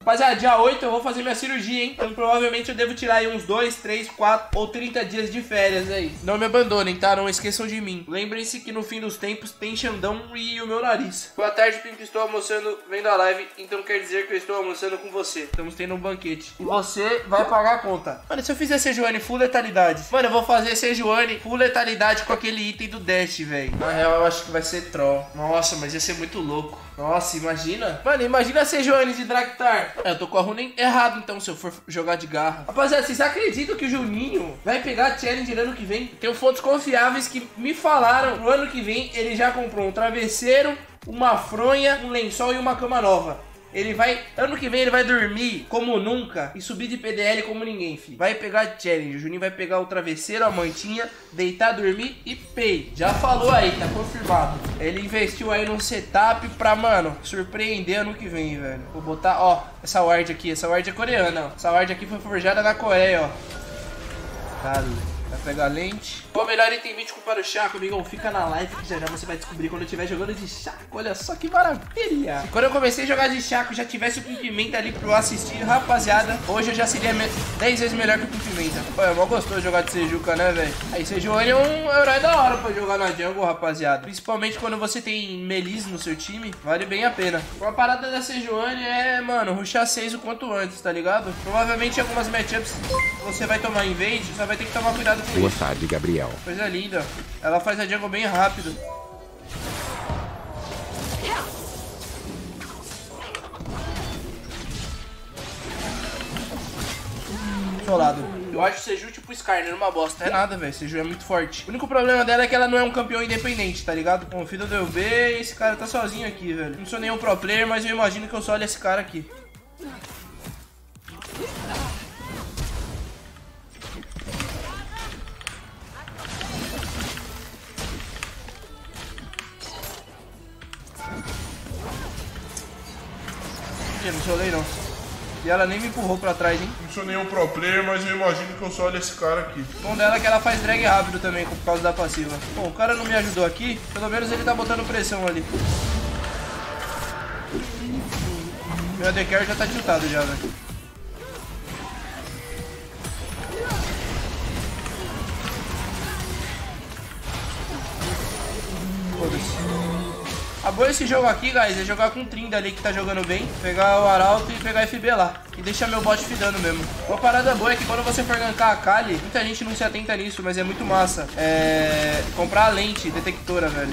Rapaziada, dia 8 eu vou fazer minha cirurgia, hein? Então provavelmente eu devo tirar aí uns 2, 3, 4 ou 30 dias de férias aí. Não me abandonem, tá? Não esqueçam de mim. Lembrem-se que no fim dos tempos tem Xandão e o meu nariz. Boa tarde, Pimp. Estou almoçando vendo a live, então quer dizer que eu estou almoçando com você. Estamos tendo um banquete. E você vai pagar a conta. Mano, se eu fizer Sejuani full letalidade... Mano, eu vou fazer Sejuani full letalidade com aquele item do Dash, velho. Na real, eu acho que vai ser troll. Nossa, mas ia ser muito louco. Nossa, imagina. Mano, imagina a Sejuani de Draktar. Eu tô com a runa errado, então, se eu for jogar de garra. Rapaziada, vocês acreditam que o Juninho vai pegar a Challenger ano que vem? Tenho fontes confiáveis que me falaram no ano que vem ele já comprou um travesseiro, uma fronha, um lençol e uma cama nova. Ele vai, ano que vem ele vai dormir como nunca e subir de PDL como ninguém, filho. Vai pegar a challenge, o Juninho vai pegar o travesseiro, a mantinha, deitar, dormir e pay. Já falou aí, tá confirmado. Ele investiu aí num setup pra, mano, surpreender ano que vem, velho. Vou botar, ó, essa ward aqui, essa ward é coreana, ó. Essa ward aqui foi forjada na Coreia, ó. Caralho. Vai pegar lente. O melhor item mítico para o Chaco, amigão. Fica na live que já você vai descobrir quando eu estiver jogando de Chaco. Olha só que maravilha. Se quando eu comecei a jogar de Chaco já tivesse o Pimpimenta ali pro assistir, rapaziada, hoje eu já seria 10 vezes melhor que o Pimpimenta. Pô, é mó gostoso jogar de Sejuca, né, velho? Aí Sejuani é um herói da hora pra jogar na jungle, rapaziada. Principalmente quando você tem Melis no seu time, vale bem a pena. Uma parada da Sejuani é, mano, rushar 6 o quanto antes, tá ligado? Provavelmente em algumas matchups você vai tomar invade, só vai ter que tomar cuidado com Boa isso. tarde, Gabriel. Coisa linda. Ela faz a jungle bem rápido. Solado. Eu acho o Seju tipo Skarner uma bosta. É nada, velho. Seju é muito forte. O único problema dela é que ela não é um campeão independente, tá ligado? Bom, o filho deu B e esse cara tá sozinho aqui, velho. Não sou nenhum pro player, mas eu imagino que eu só olho esse cara aqui. Não solei não. E ela nem me empurrou pra trás, hein? Não sou nenhum pro player, mas eu imagino que eu só olho esse cara aqui. O bom dela é que ela faz drag rápido também, por causa da passiva. Bom, o cara não me ajudou aqui. Pelo menos ele tá botando pressão ali. Meu AD Carry já tá tiltado já, velho. Foda-se. A boa esse jogo aqui, guys, é jogar com Trinda ali que tá jogando bem, pegar o Arauto e pegar FB lá. E deixar meu bot fidando mesmo. Uma parada boa é que quando você for gankar a Kali, muita gente não se atenta nisso, mas é muito massa. Comprar a lente detectora, velho.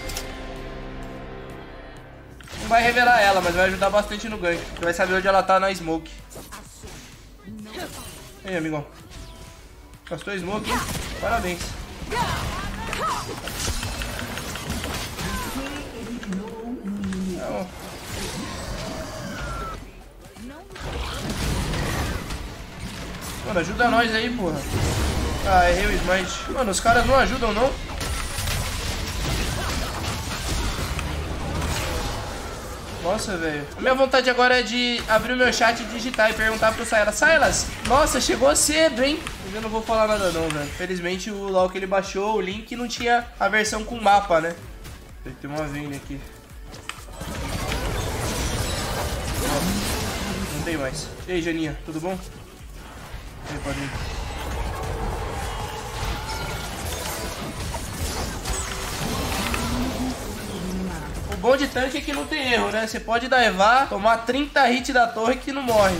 Não vai revelar ela, mas vai ajudar bastante no gank. Você vai saber onde ela tá na smoke. E aí, amigão. Gastou a smoke, hein? Parabéns. Mano, ajuda nós aí, porra. Ah, errei o smite. Mano, os caras não ajudam, não? Nossa, velho. A minha vontade agora é de abrir o meu chat e digitar e perguntar pro Silas. Silas, nossa, chegou cedo, hein? Eu não vou falar nada não, velho. Felizmente o LoL que ele baixou, o link, não tinha a versão com mapa, né? Tem uma Vayne aqui. Não tem mais. E aí, Janinha, tudo bom? E aí, padrinho? O bom de tanque é que não tem erro, né? Você pode daivar, tomar 30 hits da torre que não morre.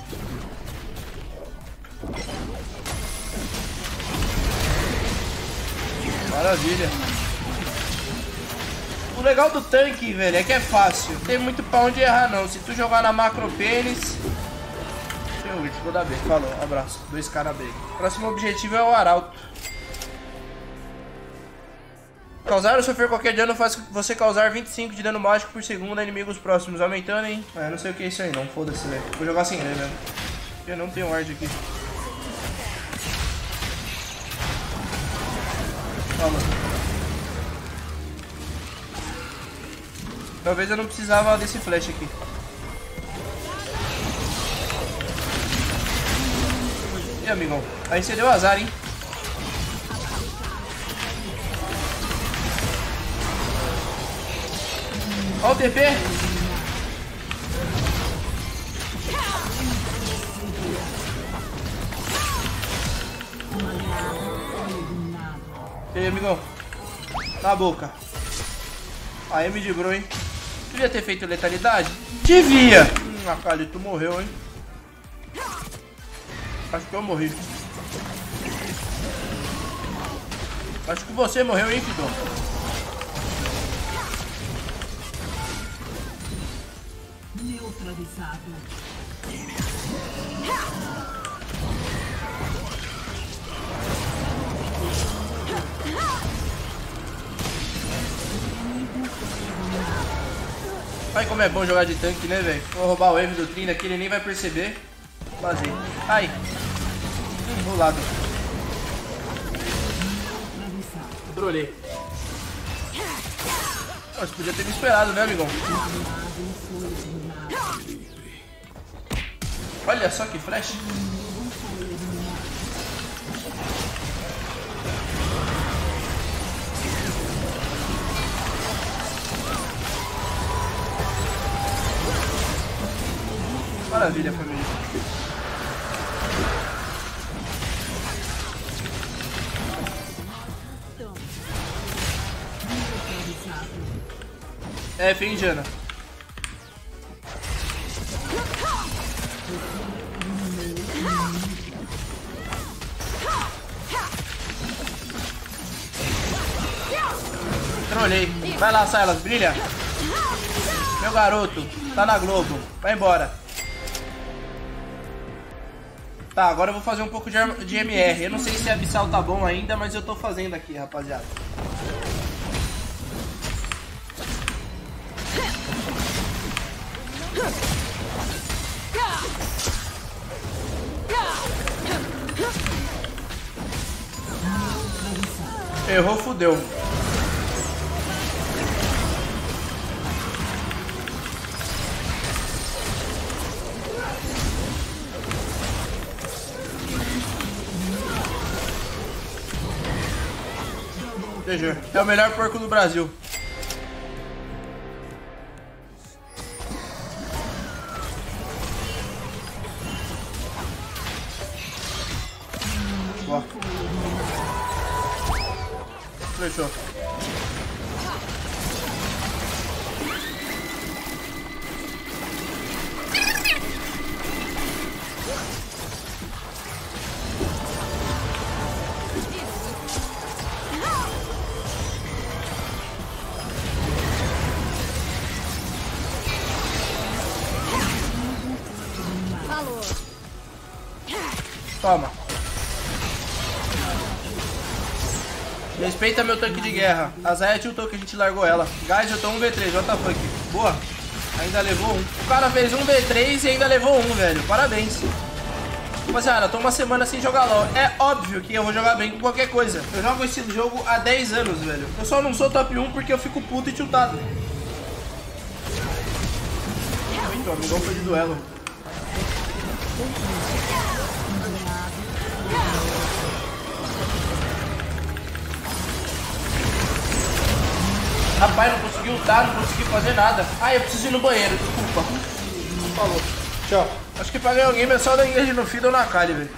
Maravilha. O legal do tanque, velho, é que é fácil. Não tem muito pra onde errar, não. Se tu jogar na macro pênis... Tem um ult, vou dar B. Falou, abraço. 2k na B. Próximo objetivo é o Arauto. Causar ou sofrer qualquer dano faz você causar 25 de dano mágico por segundo a inimigos próximos. Aumentando, hein? Ah, eu não sei o que é isso aí, não. Foda-se, velho. Vou jogar sem ele, velho. Eu não tenho ward aqui. Calma. Talvez eu não precisava desse flash aqui. E aí, amigão? Aí você deu azar, hein? Olha o TP. E aí, amigão? Na boca. Aí, me de bro, hein? Devia ter feito letalidade? Devia! A Calito morreu, hein? Acho que eu morri. Acho que você morreu, hein, Fidon? Neutralizado. Ai, como é bom jogar de tanque, né, velho? Vou roubar o Wave do Trin aqui, ele nem vai perceber. Vazei. Ai. Rolado. Trolei. Nossa, podia ter me esperado, né, amigão? Olha só que flash. Maravilha, família. É, fim, Jana. Trolei. Vai lá, Silas, brilha. Meu garoto, tá na Globo. Vai embora. Tá, agora eu vou fazer um pouco de MR. Eu não sei se a Abissal tá bom ainda, mas eu tô fazendo aqui, rapaziada. Errou, fudeu. GG. É o melhor porco do Brasil. Boa. Fechou. Toma. Respeita meu tanque de guerra. A Zaya tiltou que a gente largou ela. Guys, eu tô 1v3, what the fuck. Boa. Ainda levou um. O cara fez 1v3 e ainda levou um, velho. Parabéns. Rapaziada, eu tô uma semana sem jogar LOL. É óbvio que eu vou jogar bem com qualquer coisa. Eu jogo esse jogo há 10 anos, velho. Eu só não sou top 1 porque eu fico puto e tiltado. Então, amigão foi de duelo. Rapaz, não consegui ultar, não consegui fazer nada. Ah, eu preciso ir no banheiro, desculpa. Falou. Tchau. Acho que pra ganhar o game é só dar engage no feed ou na Kali, velho.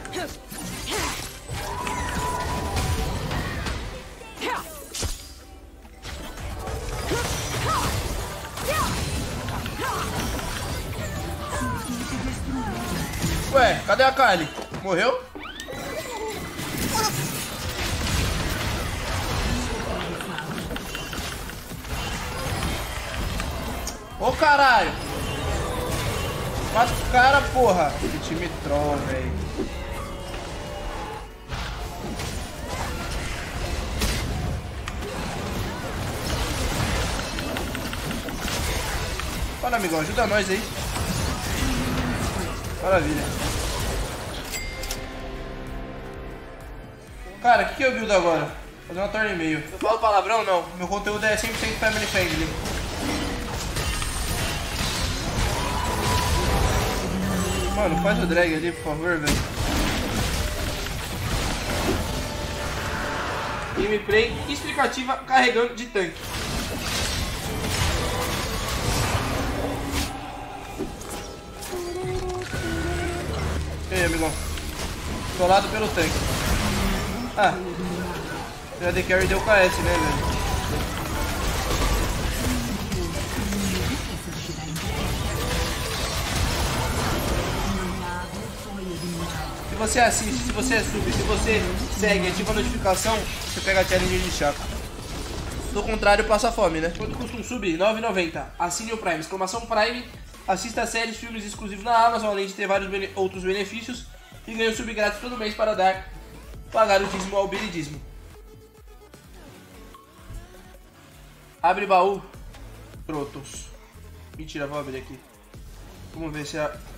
Ué, cadê a Kali? Morreu? Ô caralho! Mata o cara, porra! Que time troll, velho. Fala, amigão, ajuda nós aí. Maravilha. Cara, o que eu build agora? Fazer uma torre e meio. Eu falo palavrão? Não. Meu conteúdo é 100% family friendly. Mano, faz o drag ali, por favor, velho. Gameplay explicativa carregando de tanque. E aí, amigão? Controlado pelo tanque. Ah. O AD Carry deu KS, né, velho? Se você assiste, se você é sub, se você segue, ativa a notificação, você pega a challenge de chá. Do contrário, passa fome, né? Quanto custa um sub? R$ 9,90. Assine o Prime. Exclamação Prime. Assista séries, filmes exclusivos na Amazon, além de ter vários outros benefícios. E ganhe um sub grátis todo mês para pagar o dízimo ao bilidismo. Abre baú. Protos. Mentira, vou abrir aqui. Vamos ver se a...